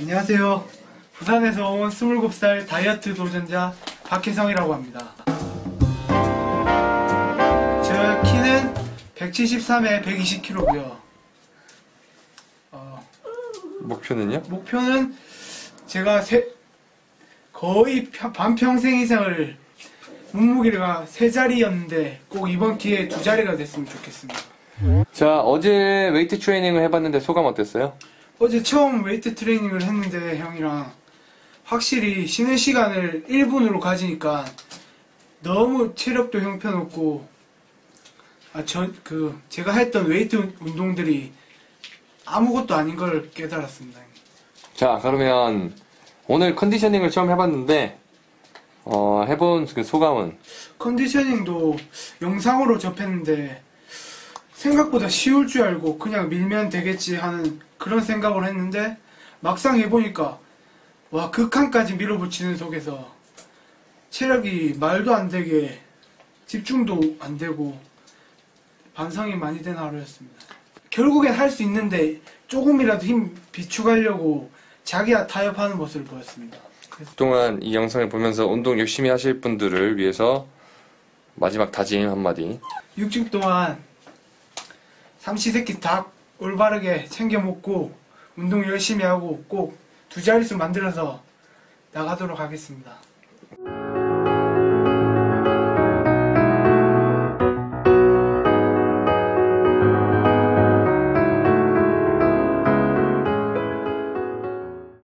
안녕하세요. 부산에서 온 27살 다이어트 도전자 박혜성이라고 합니다. 제 키는 173에 120kg고요. 목표는요? 목표는 제가 거의 반평생 이상을 몸무게가 3자리였는데 꼭 이번 기회에 2자리가 됐으면 좋겠습니다. 자, 어제 웨이트 트레이닝을 해봤는데 소감 어땠어요? 어제 처음 웨이트 트레이닝을 했는데 형이랑 확실히 쉬는 시간을 1분으로 가지니까 너무 체력도 형편없고 제가 했던 웨이트 운동들이 아무것도 아닌 걸 깨달았습니다. 자, 그러면 오늘 컨디셔닝을 처음 해봤는데 해본 그 소감은? 컨디셔닝도 영상으로 접했는데 생각보다 쉬울 줄 알고 그냥 밀면 되겠지 하는 그런 생각을 했는데 막상 해보니까 와, 극한까지 밀어붙이는 속에서 체력이 말도 안 되게 집중도 안 되고 반성이 많이 된 하루였습니다. 결국엔 할 수 있는데 조금이라도 힘 비축하려고 자기 타협하는 모습을 보였습니다. 그동안 이 영상을 보면서 운동 열심히 하실 분들을 위해서 마지막 다짐 한마디. 6주 동안 삼시세끼 다 올바르게 챙겨 먹고 운동 열심히 하고 꼭 2자릿수 만들어서 나가도록 하겠습니다.